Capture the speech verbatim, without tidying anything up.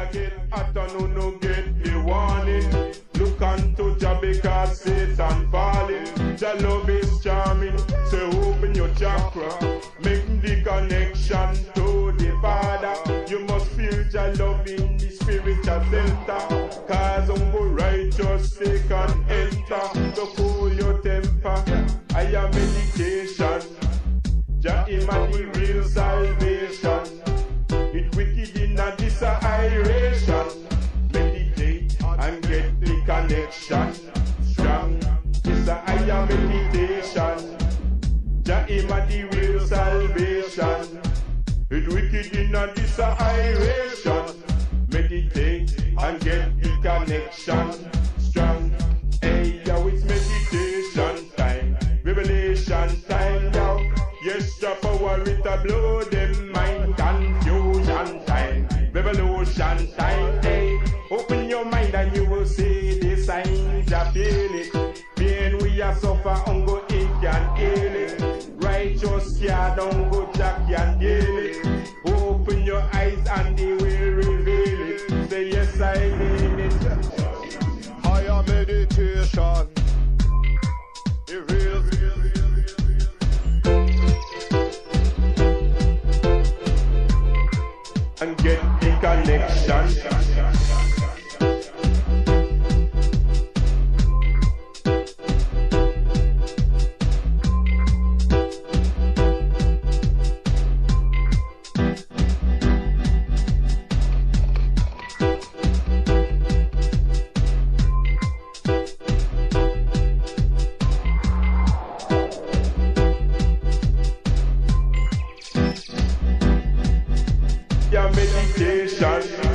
fire get hot and you no get the warning. Look unto Jah because Satan falling. Jah love is charming, so open your chakra, make the connection to the Father. You must feel Jah love in the spiritual center, cause humble righteous they can enter. So cool your temper, I am meditation. Jah him a the real salvation. It wicked in a disairation. Meditate and get the connection strong. This a higher meditation. Jah him a the real salvation. It wicked in a disairation. Meditate and get the connection strong. Hey yo, it's meditation time, revelation time yo. Yes, Jah power it a blow them mind. Confusion time, revolution time. Hey, open your mind and you will see the signs. Jah feel it. Pain we a suffer, hunger it can heal it. Righteous care don't go, Jah can deal it. Open your eyes and He will reveal it. Say yes, I mean it. Higher meditation. It real, real, real, real. And get the connection. Meditation.